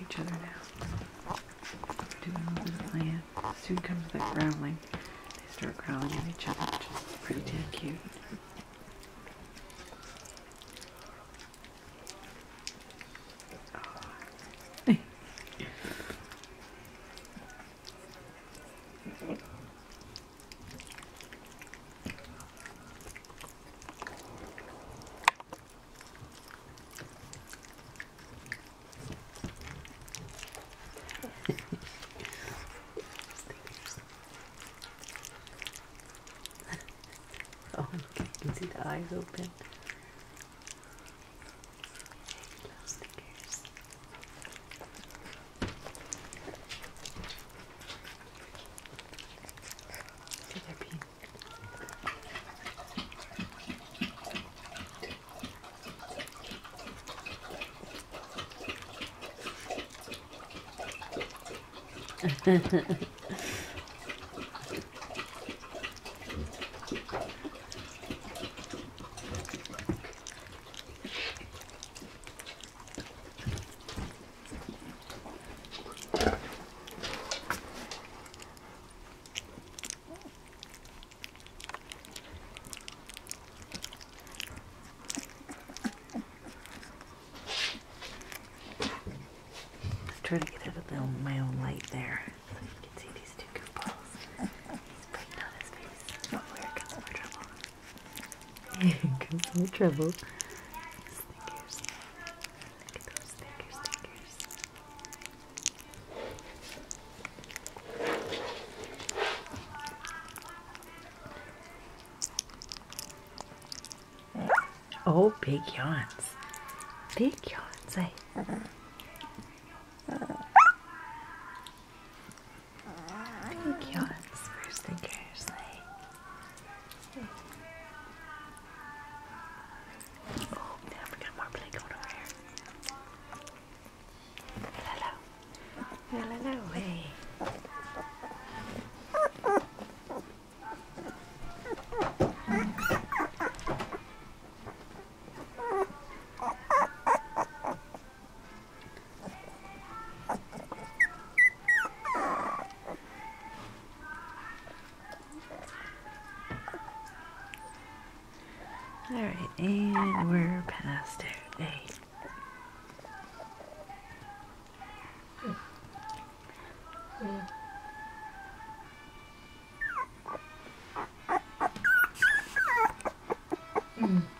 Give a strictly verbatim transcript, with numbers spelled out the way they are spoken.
each other now. Doing a little bit of playing. Soon comes the growling. They start growling at each other, which is pretty damn cute. Oh, okay, you can see the eyes open. Stickers. See, they're pink. Try to get out of the, my own light there so you can see these two goofballs. He's putting on his face. Oh, here comes more trouble. Here comes more trouble. Snickers. Look at those Snickers, Snickers. Oh, big yawns. Big yawns, eh? Big yawns for Snickers, eh? Oh, now we got more play going over here. Hello. Hello, hey. Alright, and we're past it, eh? Mm.